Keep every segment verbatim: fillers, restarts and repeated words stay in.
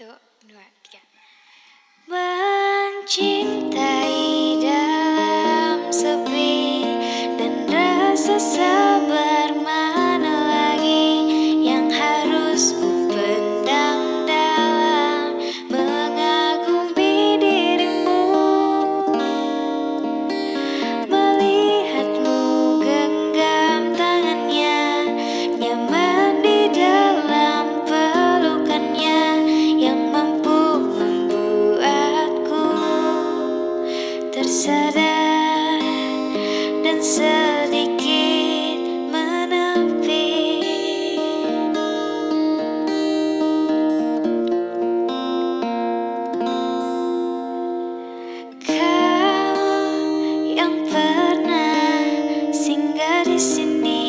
Satu, dua, tiga. Mencintai dalam sepi dan rasa sabar mana lagi yang harus ku pendam dalam mengagumi dirimu, melihatmu genggam tangannya, nyaman di dalam pelukannya yang mampu membuatku tersadar dan sedikit menepi. Kau yang pernah singgah di sini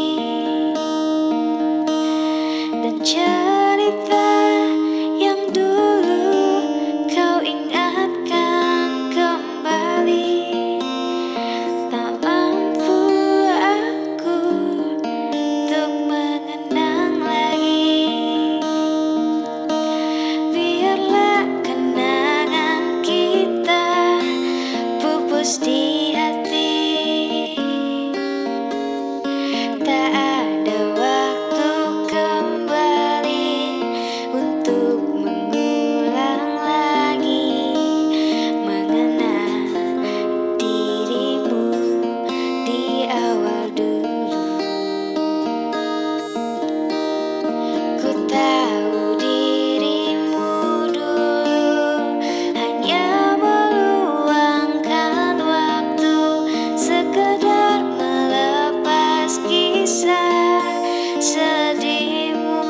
dan cerita yang dulu kau ingatkan kembali. Tak mampu aku untuk mengenang lagi. Biarlah kenangan kita pupus di hati. Tak ada waktu kembali untuk mengulang lagi mengenal dirimu di awal dulu. Ku tahu dirimu dulu hanya meluangkan waktu sekedar melepas kisah sedihmu.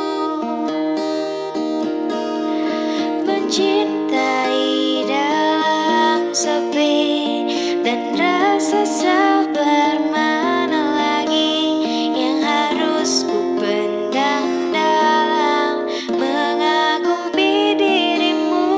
Mencintai dalam sepi dan rasa sabar mana lagi yang harus ku pendam dalam mengagumi dirimu,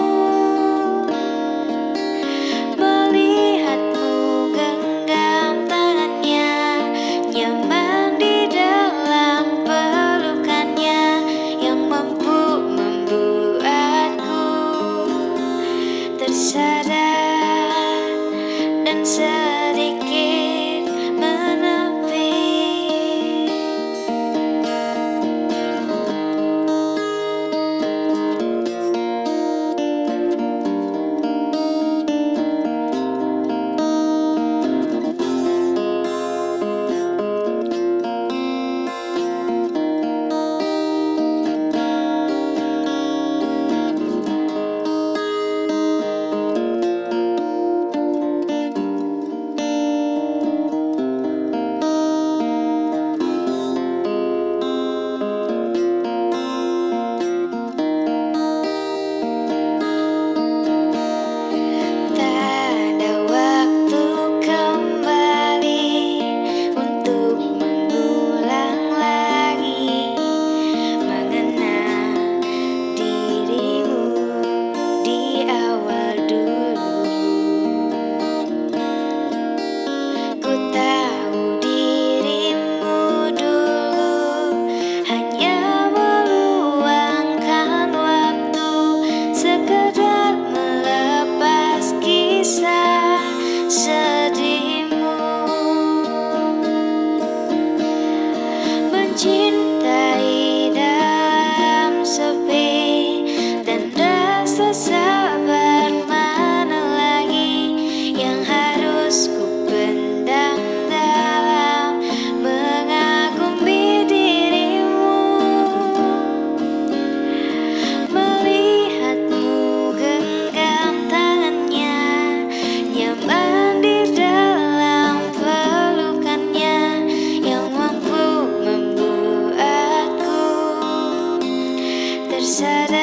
melihatmu genggam tangannya, nyaman di dalam pelukannya yang mampu membuatku tersadar dan sedikit menepi. Mencintai dalam sepi dan rasa sabar mana lagi yang harus ku pendam dalam mengagumi dirimu, melihatmu genggam tangannya, nyaman di dalam pelukannya yang mampu membuatku tersadar